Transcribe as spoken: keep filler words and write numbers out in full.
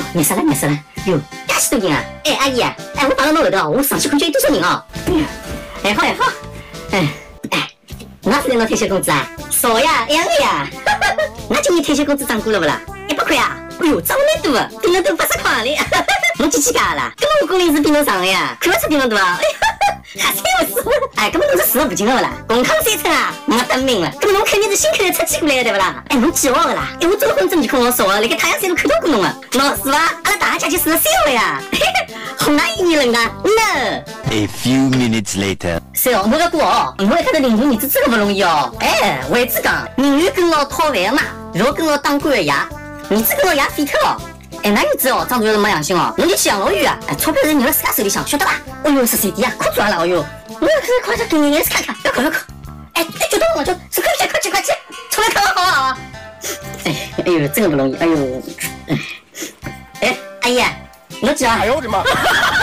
没事了，没事了。哟，介许多人啊！哎，阿姨啊，哎，我摆到侬后头，我上去看见有多少人哦。嗯，还好还好。哎哎，哪是侬退休工资啊？少呀，一样的呀。那今年退休工资涨过了不啦？一百块啊！哎哟，涨蛮多的，比侬多八十块哩。侬几几家啦？根本我工龄是比侬长的呀，看不出比侬大啊。哎呀，还三不四，哎，根本侬是四十不进的不啦？共康三称啊，没得命了。根本侬肯定是新口头出去过来的对不啦？哎，侬几号的啦？哎，我结婚证面孔老少啊，辣盖太阳山路看到过侬啊。喏，是伐？阿拉大家就四十三了呀。好难一年人家 ，no。 A few minutes later， 是哦，侬要过哦，侬一开头领导儿子真的不容易哦。哎，为子讲，宁愿跟牢讨饭嘛，勿要跟牢当官的爷。儿子跟牢爷废脱哦。哎，那儿子哦，长大要是没良心哦，侬就去养老院啊！哎，钞票是捏辣自家手里向，晓得伐？哎呦，十三弟啊，快抓了！哎呦，我要是快点给你颜色看看，不要哭不要哭。哎哎，觉得我就快去快去快去，出来看好好啊！哎哎呦，真的不容易，哎呦，哎哎，阿姨，侬几啊？ 哎呦我的妈！